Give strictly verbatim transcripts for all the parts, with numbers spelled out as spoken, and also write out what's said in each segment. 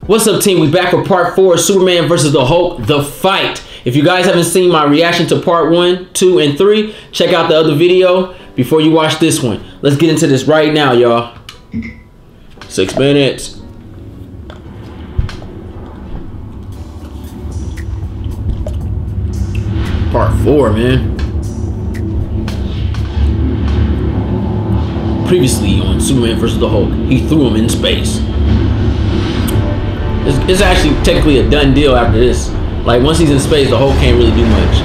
What's up, team? We back for part four, Superman versus the Hulk, The Fight. If you guys haven't seen my reaction to part one, two, and three, check out the other video before you watch this one. Let's get into this right now, y'all. Six minutes. Part four, man. Previously on Superman versus the Hulk, he threw him in space. It's, it's actually technically a done deal after this. Like, once he's in space, the Hulk can't really do much.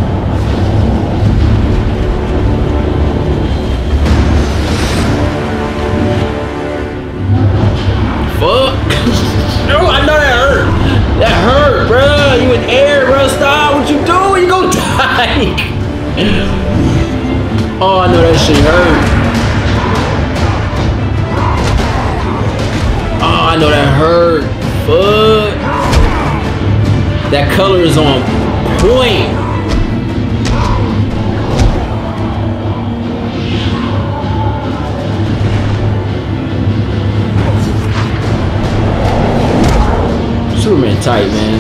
Fuck. No, I know that hurt. That hurt, bro. You in air, bro. Stop. What you doing? You gonna die. Oh, I know that shit hurt. Oh, I know that hurt. Fuck. That color is on point. Superman tight, man.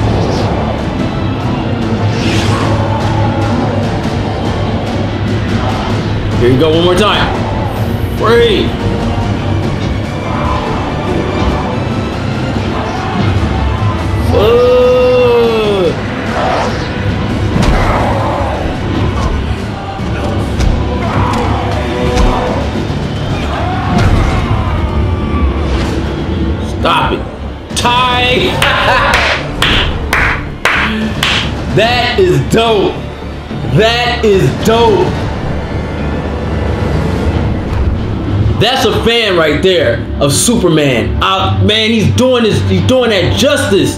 Here you go one more time. Free. Stop it. Tie. That is dope. That is dope. That's a fan right there of Superman. Uh, man, he's doing this. He's doing that justice.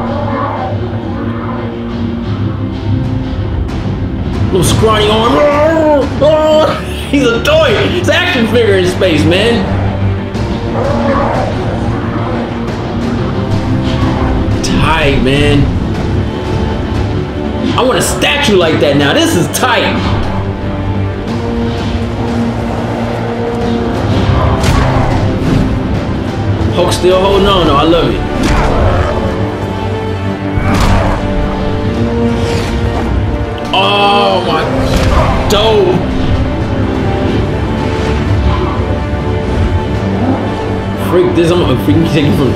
Little scrawny arm. He's a toy. It's an action figure in space, man. Tight, man. I want a statue like that now. This is tight. Hulk still holding on though. I love it. Oh my, dope. Freak this, I'm gonna freaking take it from.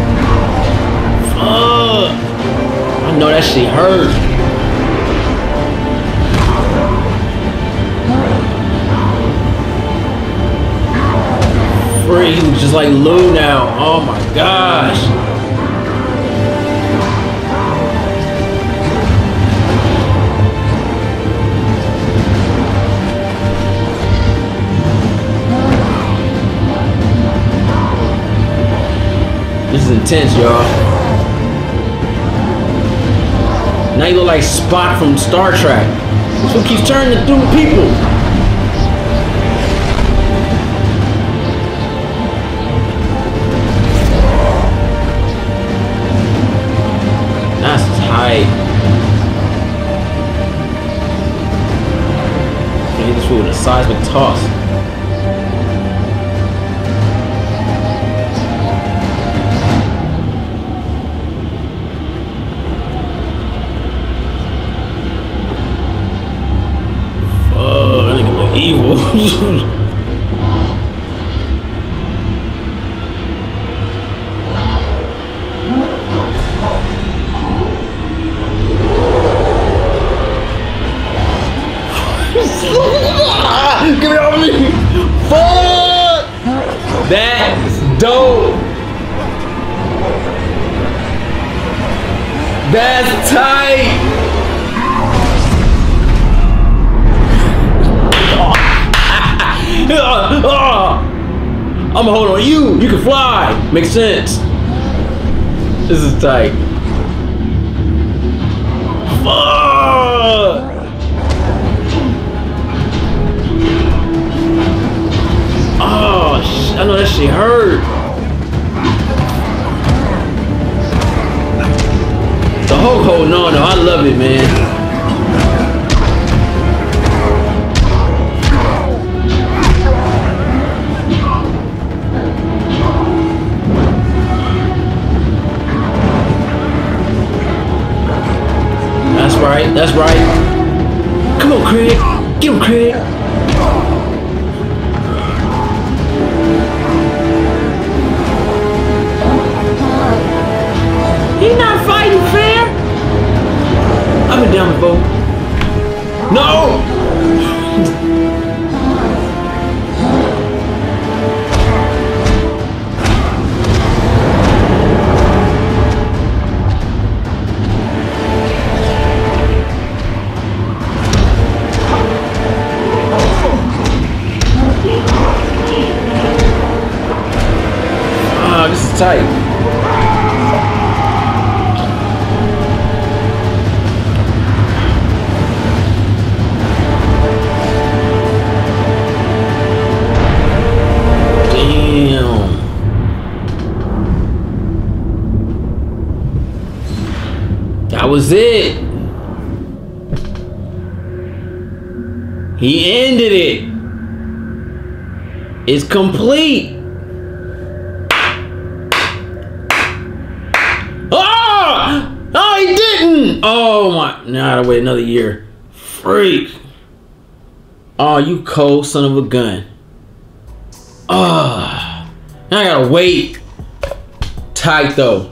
Fuck. I know that shit hurt. Freak, he was just like Lou now. Oh my gosh. This is intense, y'all. Now you look like Spock from Star Trek. This one keeps turning through people. That's tight. Hit this fool with a seismic toss. Evil. Get me off me! Fuck! That's dope. That's tight. I'm gonna hold on you. You can fly. Makes sense. This is tight. Fuck. Oh, I know that shit hurt. The Hulk holding on though. I love it, man. That's right. Come on, Craig. Get him, Craig. He's not fighting fair. I've been down before. No! Ah, this is tight. That was it. He ended it. It's complete. Oh! Oh, he didn't. Oh my! Now I gotta wait another year. Freak. Oh, you cold son of a gun. Oh, now I gotta wait. Tight though.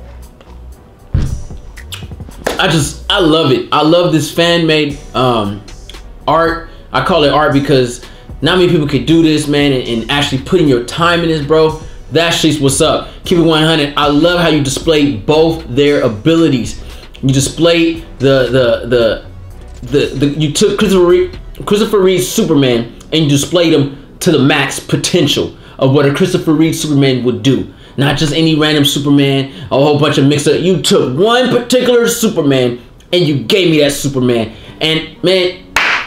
I just, I love it. I love this fan-made um, art. I call it art because not many people could do this, man, and, and actually putting your time in this, bro. That's just what's up. Keep it one hundred. I love how you display both their abilities. You displayed the the the the, the you took Christopher Reeve, Christopher Reeve's Superman and you displayed him to the max potential of what a Christopher Reeve Superman would do. Not just any random Superman, a whole bunch of mix up. You took one particular Superman and you gave me that Superman. And man,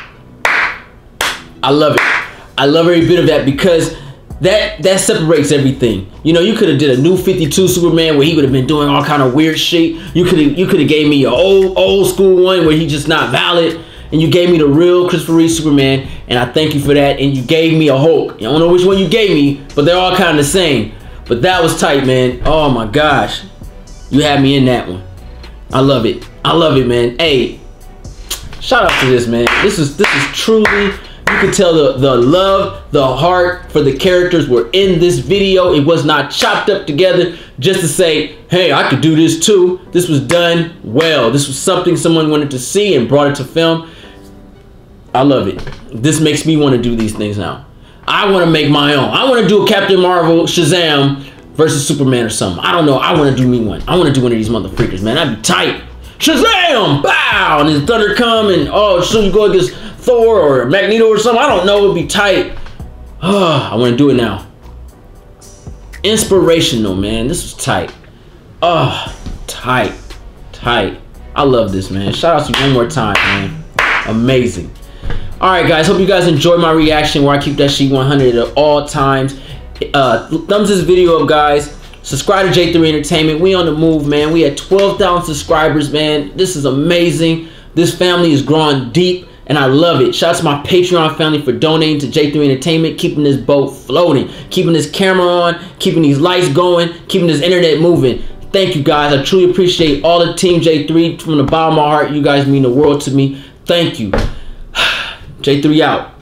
I love it. I love every bit of that because that that separates everything. You know, you could have did a new fifty-two Superman where he would have been doing all kind of weird shit. You could have you could have gave me your old old school one where he's just not valid. And you gave me the real Christopher Reeve Superman. And I thank you for that. And you gave me a Hulk. I don't know which one you gave me, but they're all kind of the same. But that was tight, man. Oh my gosh. You had me in that one. I love it. I love it, man. Hey, shout out to this, man. This is this is truly, you can tell the, the love, the heart for the characters were in this video. It was not chopped up together just to say, hey, I could do this too. This was done well. This was something someone wanted to see and brought it to film. I love it. This makes me want to do these things now. I want to make my own. I want to do a Captain Marvel Shazam versus Superman or something. I don't know. I want to do me one. I want to do one of these motherfuckers, man. That'd be tight. Shazam! Bow! And then thunder come and oh, so you go against Thor or Magneto or something. I don't know. It'd be tight. Oh, I want to do it now. Inspirational, man. This was tight. Oh, tight. Tight. I love this, man. Shout out to you one more time, man. Amazing. Alright guys, hope you guys enjoyed my reaction where I keep that sheet one hundred at all times. Uh, thumbs this video up, guys. Subscribe to J three Entertainment. We on the move, man. We at twelve thousand subscribers, man. This is amazing. This family is growing deep and I love it. Shout out to my Patreon family for donating to J three Entertainment, keeping this boat floating, keeping this camera on, keeping these lights going, keeping this internet moving. Thank you guys. I truly appreciate all the Team J three from the bottom of my heart. You guys mean the world to me. Thank you. J three out.